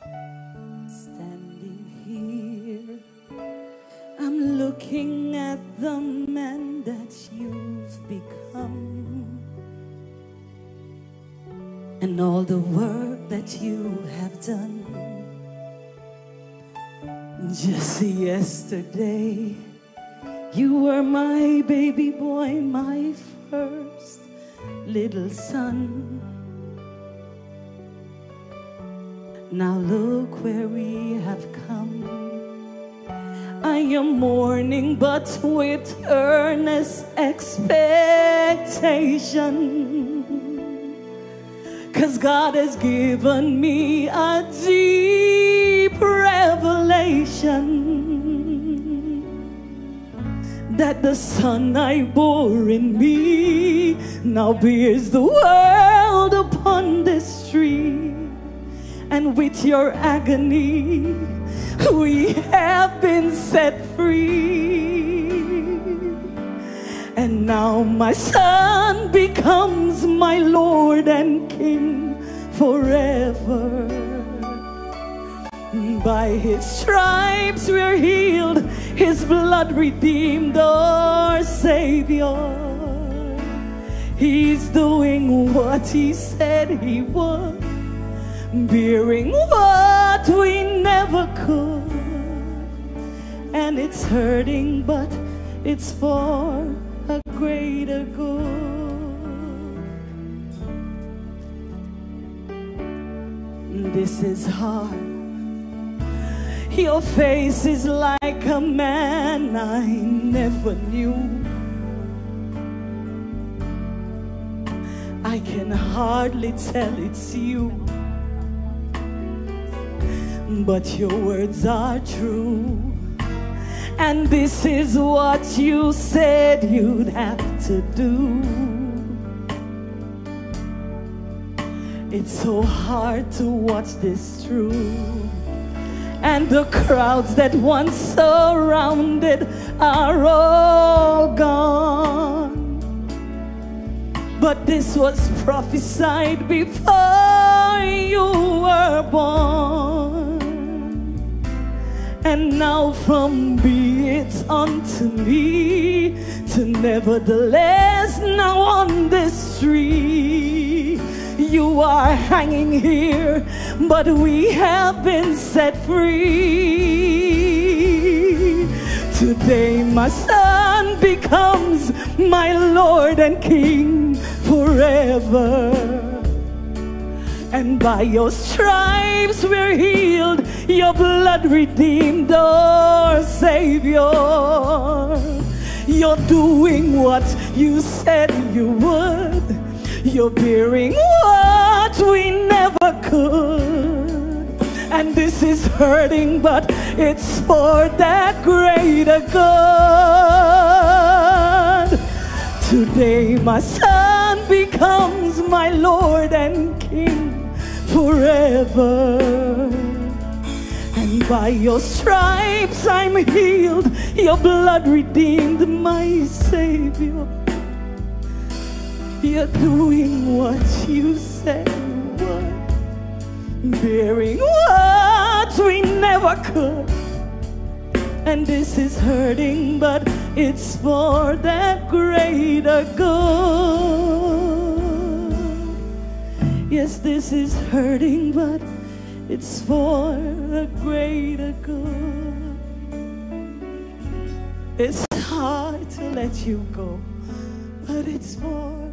Standing here, I'm looking at the man that you've become, and all the work that you have done. Just yesterday, you were my baby boy, my first little son. Now look where we have come. I am mourning, but with earnest expectation, 'cause God has given me a deep revelation that the son I bore in me now bears the world upon this tree. And with your agony, we have been set free. And now my son becomes my Lord and King forever. By his stripes we're healed, his blood redeemed our Savior. He's doing what he said he would, bearing what we never could. And it's hurting, but it's for a greater good. This is hard. Your face is like a man I never knew. I can hardly tell it's you, but your words are true. And this is what you said you'd have to do. It's so hard to watch this through. And the crowds that once surrounded are all gone. But this was prophesied before you were born. And now from be it unto me to nevertheless, now on this tree you are hanging here, but we have been set free. Today my son becomes my Lord and King forever. And by your stripes we're healed, your blood redeemed our Savior. You're doing what you said you would, you're bearing what we never could. And this is hurting, but it's for that greater good. Today my son becomes my Lord and King forever. And by your stripes I'm healed, your blood redeemed my Savior. You're doing what you said you would, bearing what we never could. And this is hurting, but it's for that greater good. Yes, this is hurting, but it's for a greater good. It's hard to let you go, but it's for